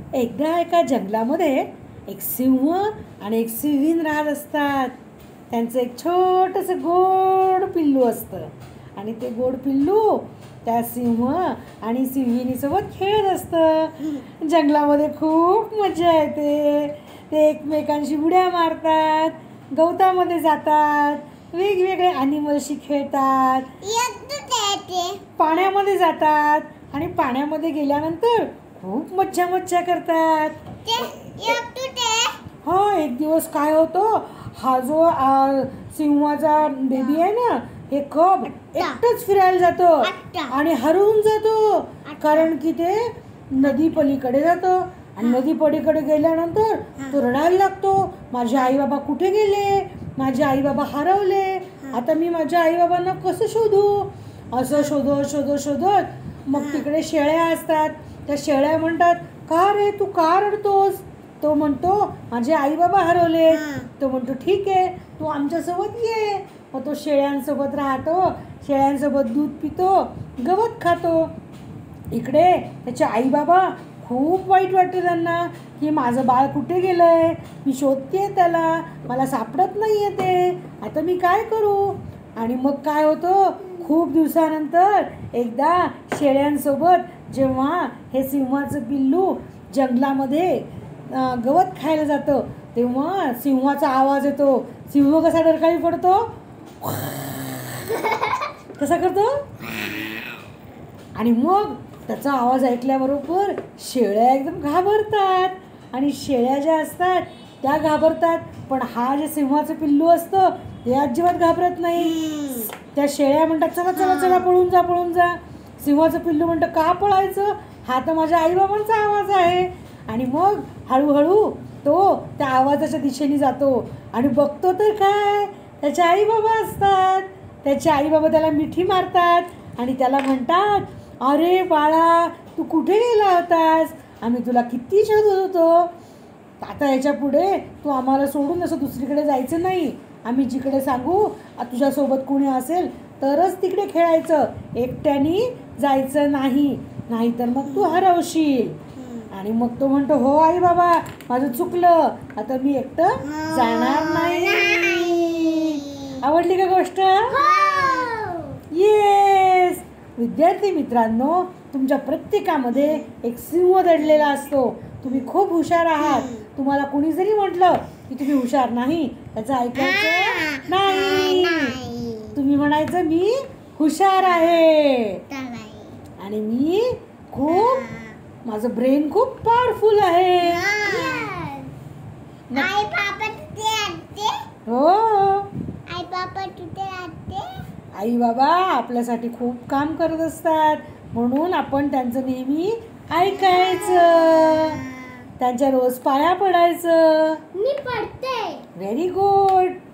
एकदा एका जंगलामध्ये एक सिंह आणि एक सिंहीण राहत असतात. त्यांचं एक छोटंसं गोड पिल्लू असतं आणि ते गोड पिल्लू त्या सिंह आणि सिंहिणीसोबत खेळत असतं. जंगलामध्ये खूप मजा येते. ते एकमेकांशी उड्या मारतात, गवतामध्ये जातात, वेगवेगळे ॲनिमल्सशी खेळतात, पाण्यामध्ये जातात आणि पाण्यामध्ये गेल्यानंतर खूप मज्जा करतात. हो, एक दिवस काय होतं, हा जो सिंहाचा बेबी आहे ना, हे कब एकटंच फिरायला जातं आणि हरवून जातो. कारण की ते नदी पलीकडे जातं आणि नदी पलीकडे गेल्यानंतर तो रडायला लागतो, माझे आई बाबा कुठे गेले, माझे आई बाबा हरवले, आता मी माझ्या आई बाबांना कसं शोधू. असं शोधत मग तिकडे शेळ्या असतात. त्या शेळ्या म्हणतात, का रे तू का रडतोस. तो म्हणतो, माझे आई बाबा हरवले. तो म्हणतो, ठीक आहे, तू आमच्यासोबत ये. मग तो शेळ्यांसोबत राहतो, शेळ्यांसोबत दूध पितो, गवत खातो. इकडे त्याचे आई बाबा खूप वाईट वाटतं त्यांना की माझं बाळ कुठे गेलंय, मी शोधते त्याला, मला सापडत नाही आहे ते, आता मी काय करू. आणि मग काय होतं, खूप दिवसानंतर एकदा शेळ्यांसोबत जेव्हा हे सिंहाचं पिल्लू जंगलामध्ये गवत खायला जातं तेव्हा सिंहाचा आवाज येतो. सिंह कसा डरकाळी पडतो, कसा करतो, आणि मग त्याचा आवाज ऐकल्याबरोबर शेळ्या एकदम घाबरतात आणि शेळ्या ज्या असतात त्या घाबरतात. पण हा जे सिंहाचं पिल्लू असतं ते अजिबात घाबरत नाही. त्या शेळ्या म्हणतात, चला चला चला पळून जा. सिंहाचं पिल्लू म्हणतं, का पळायचं, हा तर माझ्या आईबाबांचा आवाज आहे. आणि मग हळूहळू तो त्या आवाजाच्या दिशेने जातो आणि बघतो तर काय, त्याचे आई बाबा असतात. त्याचे आई बाबा त्याला मिठी मारतात आणि त्याला म्हणतात, अरे बाळा, तू कुठे गेला होतास, आम्ही तुला किती शोधत होतो. आता याच्या पुढे तू आम्हाला सोडून असं दुसरीकडे जायचं नाही. आम्ही जिकडे सांगू तुझ्यासोबत कोणी असेल तरच तिकडे खेळायचं, एकट्याने जायचं नाही, नाहीतर मग तू हरवशील. आणि मग तो म्हणतो, हो आई बाबा, माझं चुकलं, आता मी एकटं जाणार नाही. आवडली का गोष्ट? येस. विद्यार्थी मित्रांनो, तुमच्या प्रत्येकामध्ये एक सिंह दडलेला असतो. तुम्ही खूप हुशार आहात. तुम्हाला कुणी जरी म्हटलं की तुम्ही हुशार नाही, त्याचं ऐकायचं नाही. तुम्ही म्हणायचं, मी हुशार आहे आणि मी खूप, माझं ब्रेन खूप पॉवरफुल आहे. हो, आई बाबा आपल्यासाठी खूप काम करत असतात, म्हणून आपण त्यांचं नेहमी ऐकायचं, त्यांच्या रोज पाया पडायचं. मी पडते. Very good.